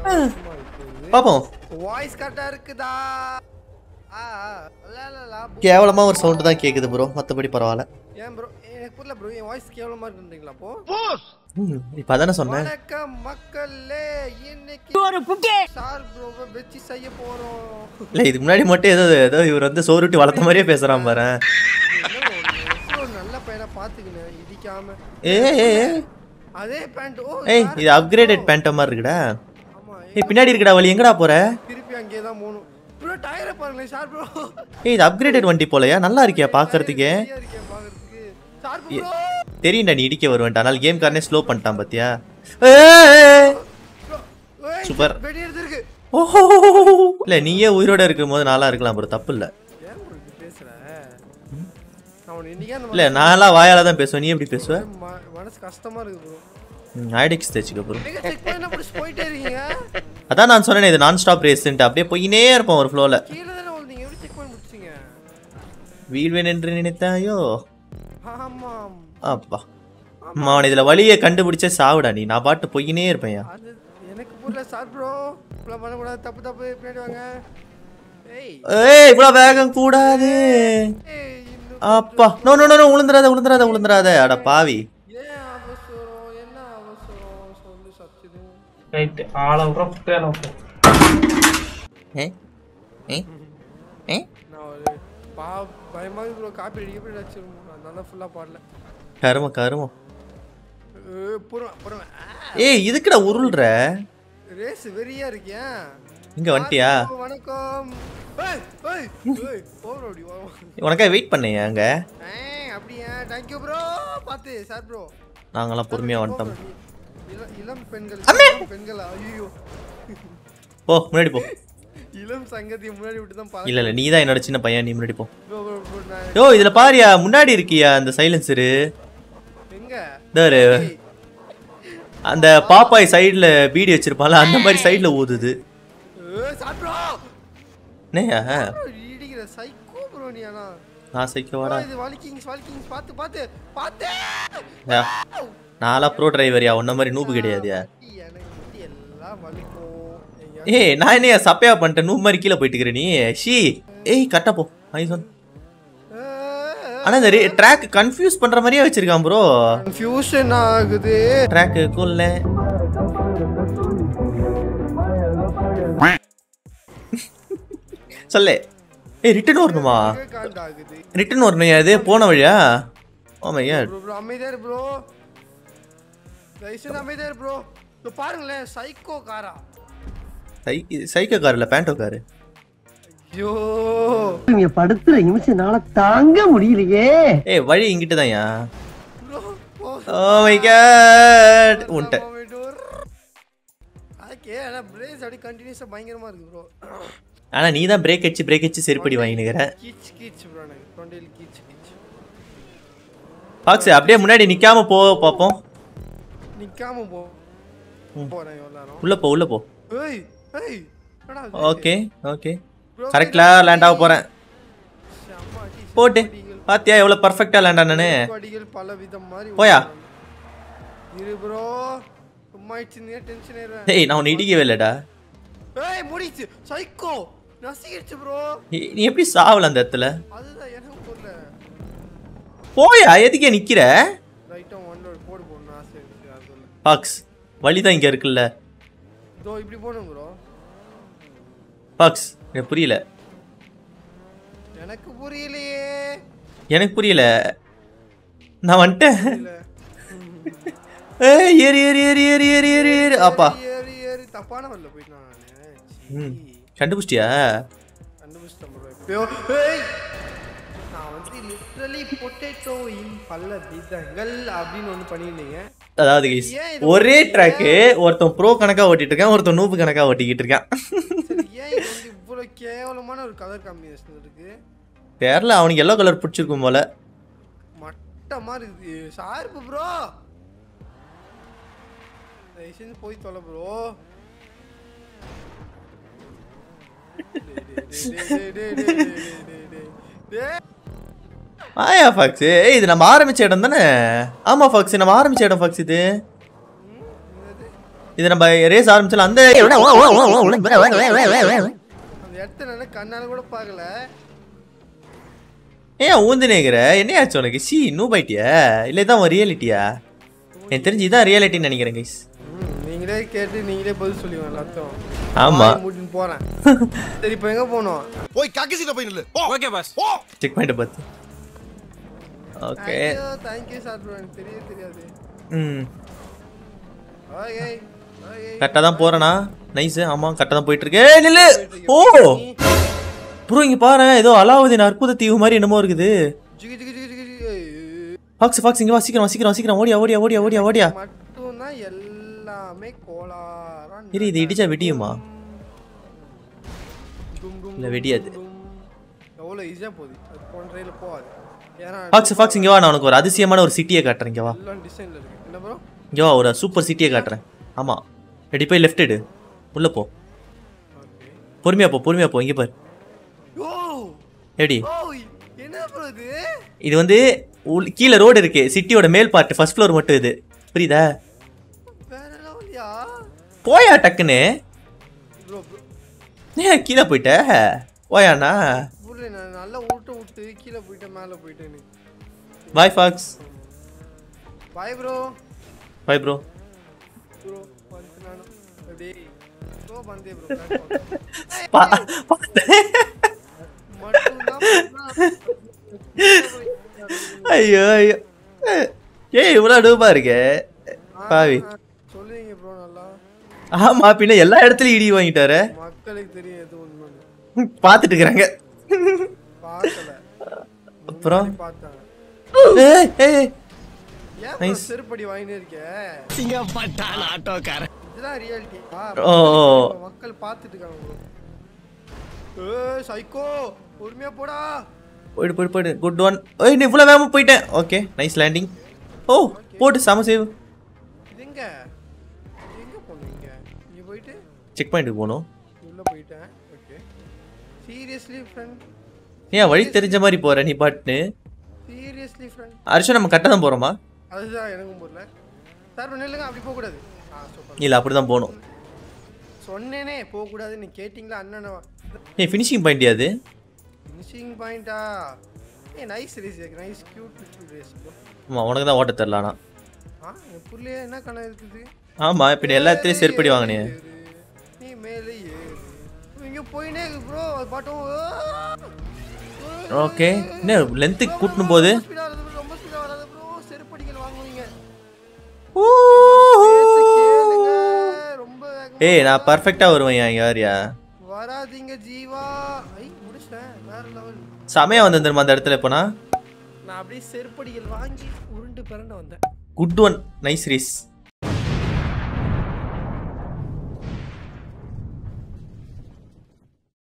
பாப்போம். வாய்ஸ் கரெக்டா இருக்குதா? கேவலமா ஒரு சவுண்ட் தான் கேக்குது ப்ரோ, மத்தபடி பரவாயில்ல. ஏன் ப்ரோ எனக்கு புரியல ப்ரோ, என் வாய்ஸ் கேவலமா இருக்குன்றீங்களா அப்போ? இப்பதானே சொன்னேன். வணக்கம் மக்களே, இன்னைக்கு ஒரு புக்கே சார் ப்ரோவை வெச்சி செய்ய போறோம். இல்ல இதுக்கு முன்னாடி மட்டும் ஏதோ இவர் வந்து சோறுட்டி வளர்த்த மாதிரியே பேசுறான் பாரு. நல்ல பையனா பாத்துக்கினேன் இடிக்காம. அதே பேண்ட். ஏய் இது அப்கிரேடட் பேண்ட் மாதிரி இருக்குடா. ஏய் பின்னாடி இருக்குடா வலி, எங்கடா போற? திருப்பி அங்கே தான் போணும் ப்ரோ. டயரை பாருங்க சார் ப்ரோ. ஏய் இது அப்கிரேடட் வண்டி போலயா, நல்லா இருக்கியா பாக்குறதுக்கு? சார் ப்ரோ தெரியும்டா நீ இடிக்க வருவேன்டா, அதனால கேம் காரனே ஸ்லோ பண்ணிட்டான் பாத்தியா? சூப்பர். வெடி எடுத்துருக்கு. ஓஹோ இல்ல நீயே உயிரோட இருக்கும்போது நாளா இருக்கலாம் ப்ரோ, தப்பு இல்ல. ஏன் ப்ரோ இப்படி பேசுற? நான் இன்னைக்கு இல்ல நான்லாம் வாயால தான் பேசுவேன், நீ எப்படி பேசுவ? மனசு கஷ்டமா இருக்கு ப்ரோ. ஐடிக்ஸ் தேச்சுக்க ப்ரோ. நீங்க செக் பண்ண புடிச்சு போயிட்டே இருக்கீங்க. அதான் நான் சொன்னேனே இது நான் ஸ்டாப் ரேஸ்ன்ட்டு, அப்படியே போயினே இருப்போம் ஒரு ஃப்ளோல. கீழ தான ஓடுறீங்க, எப்படி செக் பண்ணி முடிச்சீங்க? வீழ்வேன் என்று நினைத்தாயோ? ஆமா அப்பா அவன் இதுல வழியை கண்டுபிடிச்சே சாவுடா நீ, நான் பாட்டு போயினே இருப்பேன். அது எனக்கு புரியல சார் ப்ரோ. இவ்வளவு பண்ண கூடாது, தப்பு தப்பு. பின்னாடி வாங்க. ஏய் இவ்வளவு வேகம் கூடாது. அப்பா நோ நோ நோ உளுந்துறாத உளுந்துறாத உளுந்துறாத. அட பாவி. ஏன் அவசரம்? என்ன அவசரம் சொல்லு சச்சிது. ரைட் ஆள விட்ற புட்டேல போ. ஏ ஏ ஏ நான் ஒரு பயமா ப்ரோ, காப்பி அடிக்க வச்சிருக்கோம், அதனால ஃபுல்லா பாடல. கரும கரும. புறமா ஏய் இதுக்குடா உருள்ற? ரேஸ் வெறியா இருக்கியா? இங்க வந்துட்டியா? வணக்கம். ஏய் ஏய் ஏய் போறோடி வா. உனக்கே வெயிட் பண்ணேன் அங்க. அப்படியே थैंक यू ப்ரோ. பாத்து சார் ப்ரோ நாங்கலாம் பொறுமையா வந்துட்டோம். இளம் பெண்கள் ஐயோ போ முன்னாடி போ. இளம் சங்கதி முன்னாடி விட்டு தான் பாரு. இல்ல இல்ல நீ தான் என்னோட சின்ன பையன், நீ முன்னாடி போ. யோ இதுல பாரியா முன்னாடி இருக்கியா அந்த சைலன்சர்? எங்க டேய் அந்த பாப்பாய் சைடுல பீடி வச்சிருப்பால அந்த மாதிரி சைடுல ஊதுது. ஏய் சார் ப்ரோ நேயா ரீடிங்கற சைக்கோ ப்ரோ நீனா? நான் சைக்கோவாடா. இது வால்கிங்ஸ் பாத்து பாத்து பாத்து. நான்லாம் ப்ரோ டிரைவரியா, உன்ன மாதிரி நூபு கிடையாதுயா. எனக்கு எல்லாம் வலிக்கும். ஏய் நான் என்னையா சப்பையா பண்ணிட்டேன், நூபு மாதிரி கீழே போயிட்டு இருக்கற நீ. ஷீ ஏய் கட்ட போ. ஐசன் ஆனா இந்த ட்ராக் கன்ஃபியூஸ் பண்ற மாதிரியே வச்சிருக்கான் ப்ரோ. கன்ஃபியூஷன் ஆகுது ட்ராக் குள்ள. சொல்லு. ஏய் ரிட்டர்ன் வரணுமா? ரிட்டர்ன் வரணும். அது போன வழியா? ஓ மை காட் ப்ரோ அமைதியா இரு ப்ரோ. ரைசன் அமைதியா இரு ப்ரோ. இது பாருங்களே சைக்கோ காரா. சைக்கோ கார் இல்ல பேண்டோ கார். ஐயோ நீங்க படுத்துற நிமிஷம்னால தாங்க முடியலையே. ஏய் வழி இங்கிட்டு தான்யா. ப்ரோ ஓ மை காட் உன்ட்ட. ஓகே انا பிரேஸ் அப்படி கண்டினியூஸா பயங்கரமா இருக்கு ப்ரோ. ஆனா நீ தான் பிரேக் அடிச்சு செருப்படி வாங்கினுங்கற. கீச் கீச் ப்ரோ, எனக்கு தொண்டையில கீச் கீச். பாக்ஸ் அப்படியே முன்னாடி நிக்காம போ பாப்போம். நிக்காம போ. போறேன் எல்லாரும். உள்ள போ. ஏய் ஏய் என்னடா? ஓகே ஓகே கரெக்ட்டா லேண்ட் ஆக போறேன். போடு பாத்தியா எவ்வளவு பெர்ஃபெக்ட்டா லேண்ட் ஆனனே. படிகள் பல விதம் மாதிரி போயா. இரு ப்ரோ சும்மா இச்சினே டென்ஷன் ஏறேன். ஏய் நான் உன்னை இடிக்கவே இல்லடா. ஏய் முடிச்சு சைக்கோ நசிக்கிடுச்சு ப்ரோ. நீ எப்படி சாவல அந்த இடத்துல? அதுதான் எனக்கு புரியல. போயா எதுக்கே நிக்கிற? ரைட்டா ஒன் போடு போடணும் ஆசை இருக்கு அதுல. பாக்ஸ் வழி தான் இங்க இருக்குல்ல. தோ இப்படி போணும் ப்ரோ. பாக்ஸ் எனக்கு புரியல. எனக்கு புரியலையே. எனக்கு புரியல. நான் வந்துட்டேன். ஏய் ஏறி ஏறி ஏறி ஏறி ஏறி ஏறி ஏறி அப்பா ஏறி ஏறி தப்பான வழில போயிட்டான் நானே. கண்டுபிடிச்சிட்டியா? கண்டுபிடிச்சேன் ப்ரோ. ஏய் நான் வந்து லிட்டரலி பொட்டேட்டோ இன் பல்ல விதங்கள் அப்படின்னு ஒன்னு பண்ணிருந்தீங்க. அதாவது गाइस ஒரே ட்ராக் ஒருத்தன் ப்ரோ கணக்கா ஓட்டிட்டு இருக்கான், ஒருத்தன் நூப் கணக்கா ஓட்டிக்கிட்டு இருக்கான். ஏன் இது வந்து இவ்வளவு கேவலமான ஒரு கலர் காம்பினேஷன் இருக்கு? தெரியல அவனுக்கு yellow கலர் பிடிச்சிருக்கும் போல. மட்டமா இருக்கு ஷார்ப் ப்ரோ. ரைசன் போய் தொலை ப்ரோ. ஆயா ஃபாக்ஸ் இது நம்ம ஆரம்பிச்ச இடம் தானே? ஆமா ஃபாக்ஸ் நம்ம ஆரம்பிச்ச இடம் ஃபாக்ஸ் இது. இது நம்ம ரேஸ் ஆரம்பிச்சலாம் அந்த இடத்துல கண்ணால கூட பார்க்கல. ஏன் ஊந்துனேங்கிற என்னையாச்சு உனக்கு? சி நூ பைட்டியா இல்லை இதான் ஒரு ரியாலிட்டியா? எனக்கு தெரிஞ்சு இதான் ரியாலிட்டின்னு நினைக்கிறேன் கைஸ். நீங்களே கேட்டு நீங்களே பதில் சொல்லுவீங்க எல்லாத்தையும். ஆமா மூடின்னு போறேன். சரி இப்போ எங்க போனோம்? போய் கக்கி சீட்ட போய் நில்லு. Okay boss. செக் பாயிண்ட் பார்த்து. Okay thank you sir bro. எனக்கு தெரியாது. ஓகே கரெக்டா தான் போறேனா? நைஸ். ஆமா கரெக்டா தான் போயிட்டு இருக்கு. நில்லு. ஓ ப்ரோ இங்க பாரு ஏதோ அலாவுதீன் அற்புத தீவு மாதிரி என்னமோ இருக்குது. ஜிகி ஜிகி ஜிகி ஜிகி. ஃபாக்ஸ் இங்க வா சீக்கிரம் ஓடியா. மட்டும்னா எல்லாமே கோளாரா. சரி இது இடிச்சா வெடியுமா? இல்ல வெடியாது. எவ்வளோ ஈஸியா போகுது. அது போன ரயில போகாது. ஃபாக்ஸ் இங்க வா, நான் உனக்கு ஒரு அதிசயமான ஒரு சிட்டியை காட்டுறேன். இங்க வா. எல்லாம் டிசைன்ல இருக்கு. என்ன ப்ரோ? இங்க வா, ஒரு சூப்பர் சிட்டியை காட்டுறேன். ஆமா ரெடி போய் லெஃப்ட் எடு. உள்ள போ. பொறுமையா போ. இங்க பாரு. ஓ எப்படி? என்ன ப்ரோ இது? இது வந்து கீழே ரோடு இருக்கு. சிட்டியோட மேல் பார்ட் ஃபர்ஸ்ட் ஃப்ளோர் மட்டும் இது. புரியுதா? வேற லெவல்யா. போயா டக்குன்னு. ப்ரோ கீழே போயிட்ட போயாண்ணா. புரியல. நான் நல்லா விட்டு கீழே போயிட்டேன் மேலே போயிட்டேன்னு. பாய் ஃபாக்ஸ். Bye bro. ப்ரோ வந்து நானும் அப்படியே ப்ரோ பந்தே ப்ரோ. ஐயோ இவ்வளோ டூபா இருக்கே பாவி. சொல்லுவீங்க ப்ரோ நல்லா. ஆமா பின்ன எல்லா இடத்துலயும் இடி வாங்கிட்டாரு. மக்களுக்கு தெரியும் எது உண்மை. பாத்துட்டு இருக்கிறாங்க. பார்க்கல. அப்புறம் பார்த்தாங்க. ஏன் நைஸ். செருப்படி வாங்கினே இருக்க? சிங்கப்பட்டான் ஆட்டோக்காரன். இதுதான் ரியாலிட்டி. மக்கள் பார்த்துட்டு இருக்காங்க ப்ரோ. சைக்கோ பொறுமையா போடா. போயிடு குட் ஒன். நீ இவ்வளோ வேகமாக போயிட்டேன். Okay nice landing. ஓ போட்டு செம சேவ். இது எங்க போனீங்க? நீ போயிட்டு செக் பாயிண்ட்டுக்கு போகணும். உள்ள போயிட்டேன். Okay seriously friend. ஏன் வழி தெரிஞ்ச மாதிரி போற நீ பாட்டுன்னு? Seriously friend. அரிஷா நம்ம கரெக்டாக தான் போகிறோமா? அதுதான் எனக்கும் புரியல. சார் நில்லுங்க, அப்படி போகக்கூடாது. இல்லை அப்படி தான் போகணும். சொன்னேனே போகக்கூடாதுன்னு. கேட்டிங்களா அண்ணனை? ஃபினிஷிங் பாயிண்ட் அது. ஃபினிஷிங் பாயிண்டா? Nice race. Nice cute little race bro. ஆமாம் உனக்கு தான் ஓட்ட தெரில. ஆனால் புரியல என்ன கணக்கு இருக்குது. ஆமாம் இப்போ எல்லாத்துலேயும் செருப்படி வாங்கினே. நீ மேலே ஏறு. இங்கே போயினே ப்ரோ. அது பாட்டும் ஓகே என்ன லென்த்துக்கு கூட்டணும் போது. ரொம்ப ஸ்பீடாக வராது ப்ரோ. செருப்படிகள் வாங்குவீங்க. ரொம்ப நான் பர்ஃபெக்டாக வருவேன். யாரியா வராதீங்க ஜீவா. முடிச்சேன். வேற லெவல். செமையா வந்து அந்த இடத்துல போனா நான் அப்படியே செருப்படிகள் வாங்கி உருண்டு பிறண்டு வந்தேன். Good one. Nice race.